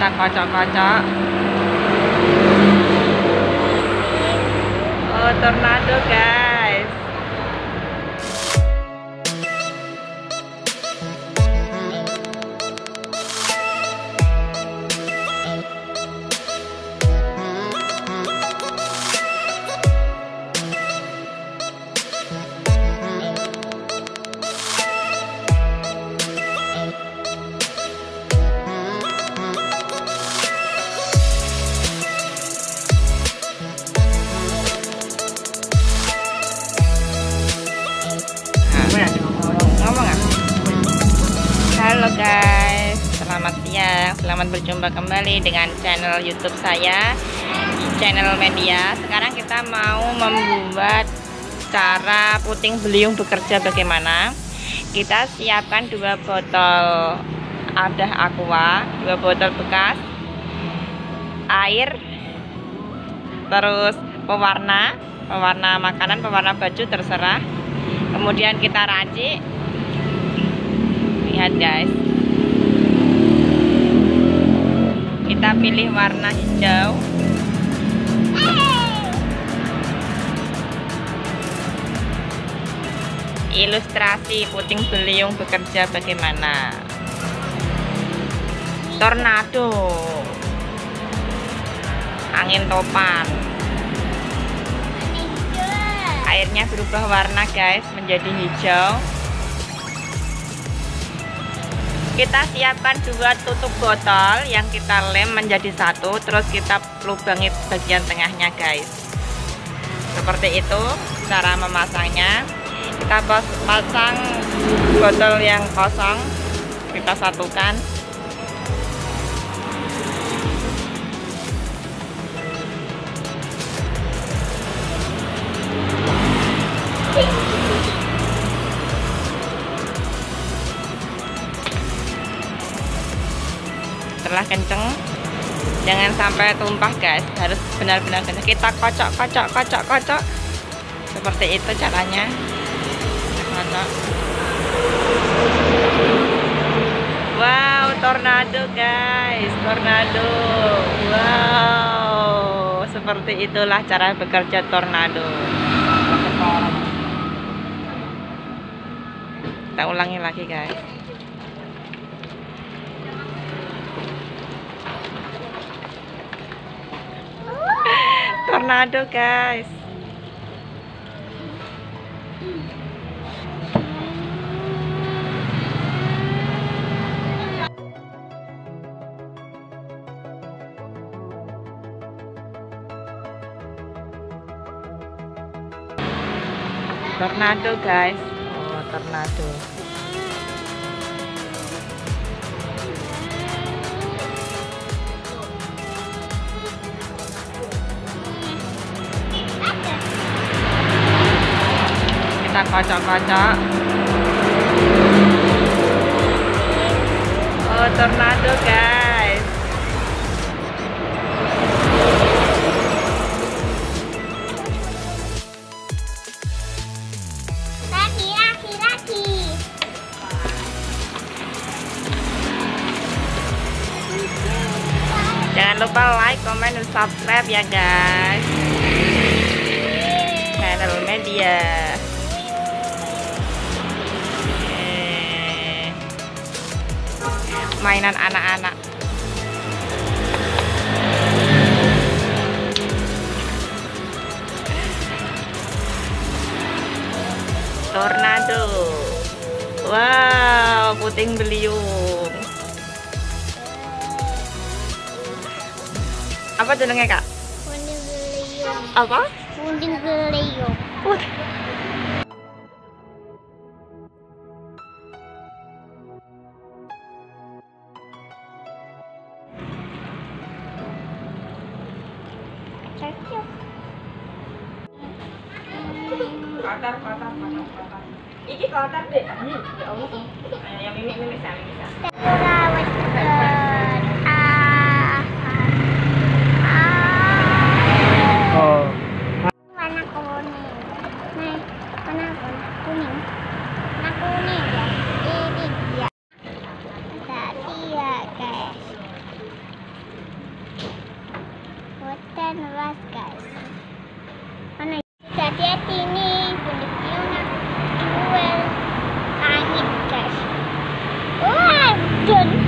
Kita kocok-kocok. Oh, tornado guys. Halo guys, selamat siang, selamat berjumpa kembali dengan channel YouTube saya, channel media. Sekarang kita mau membuat cara puting beliung bekerja bagaimana. Kita siapkan 2 botol ada aqua, 2 botol bekas, air, terus pewarna makanan, pewarna baju terserah. Kemudian kita racik. Lihat guys, kita pilih warna hijau. Ilustrasi puting beliung bekerja bagaimana. Tornado, angin topan. Airnya berubah warna guys, menjadi hijau. Kita siapkan 2 tutup botol yang kita lem menjadi 1, terus kita lubangi bagian tengahnya guys. Seperti itu cara memasangnya. Kita pasang botol yang kosong, kita satukan. Setelah kenceng, jangan sampai tumpah guys, harus benar-benar kenceng. Kita kocok. Seperti itu caranya. Kocok. Wow, tornado guys, tornado. Wow, seperti itulah cara bekerja tornado. Kita ulangi lagi guys. Tornado guys. Tornado guys. Oh, tornado. Kita kocok-kocok. Oh, tornado guys. Lagi. Jangan lupa like, comment, dan subscribe ya guys. Channel media. Mainan anak-anak. Tornado. Wow, puting beliung. Apa jenenge kak? Puting beliung. Apa? Puting beliung. Kotor. Iki kotor deh. Ya Allah. Yang mimi bisa. Warna kuning. Nih, warna kuning. Warna kuning ya. Ini dia. Tadi ya guys. John.